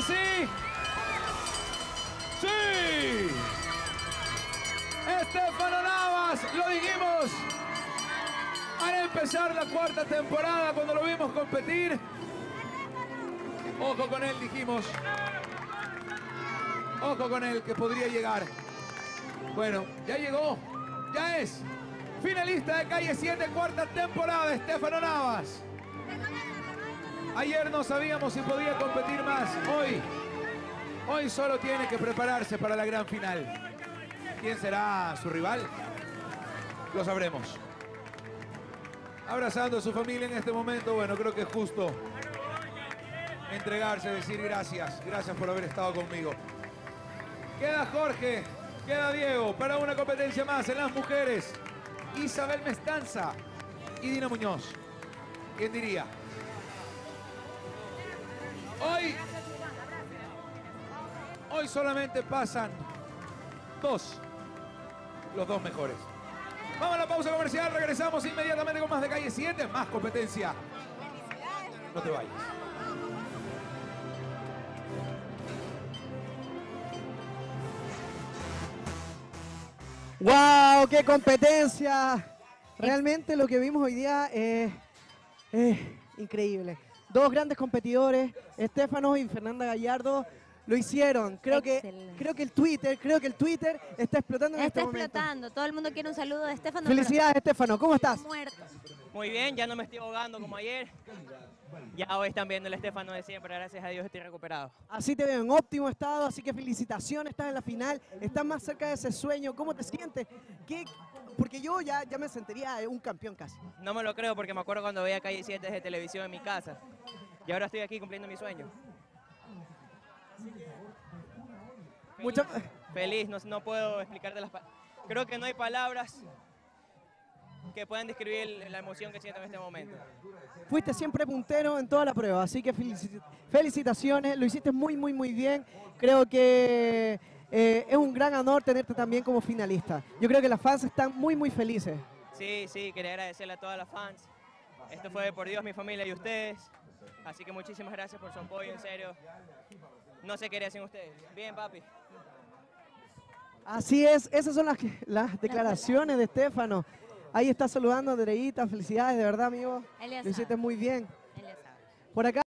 sí. ¡Sí! Estefano Navas, lo dijimos al empezar la cuarta temporada cuando lo vimos competir. Ojo con él, dijimos. Ojo con él, que podría llegar. Bueno, ya llegó. Ya es finalista de Calle 7, cuarta temporada, Estefano Navas. Ayer no sabíamos si podía competir más. Hoy solo tiene que prepararse para la gran final. ¿Quién será su rival? Lo sabremos. Abrazando a su familia en este momento, bueno, creo que es justo entregarse, decir gracias. Gracias por haber estado conmigo. Queda Jorge, queda Diego para una competencia más en las mujeres. Isabel Mestanza y Dina Muñoz. ¿Quién diría? Hoy solamente pasan los dos mejores. Vamos a la pausa comercial, regresamos inmediatamente con más de Calle 7, más competencia. No te vayas. ¡Wow! ¡Qué competencia! Realmente lo que vimos hoy día es increíble. Dos grandes competidores, Estefano y Fernanda Gallardo, lo hicieron. Creo que el Twitter está explotando en este momento. Está explotando. Todo el mundo quiere un saludo de Estefano. Felicidades, Estefano. ¿Cómo estás? Muerto. Muy bien, ya no me estoy ahogando como ayer. Ya hoy están viendo el Estefano de siempre, gracias a Dios estoy recuperado. Así te veo en óptimo estado, así que felicitaciones, estás en la final, estás más cerca de ese sueño. ¿Cómo te sientes? Porque yo ya me sentiría un campeón casi. No me lo creo porque me acuerdo cuando veía Calle 7 desde televisión en mi casa. Y ahora estoy aquí cumpliendo mi sueño. Feliz, no puedo explicarte las palabras. Creo que no hay palabras que puedan describir la emoción que siento en este momento. Fuiste siempre puntero en toda la prueba, así que felicitaciones, lo hiciste muy bien. Creo que es un gran honor tenerte también como finalista. Yo creo que las fans están muy felices. Sí, quería agradecerle a todas las fans. Esto fue por Dios, mi familia y ustedes. Así que muchísimas gracias por su apoyo, en serio. No sé qué haría sin ustedes. Bien, papi. Así es, esas son las declaraciones de Estefano. Ahí está saludando a Andreita, felicidades, de verdad, amigo. Lo hiciste muy bien. Por acá.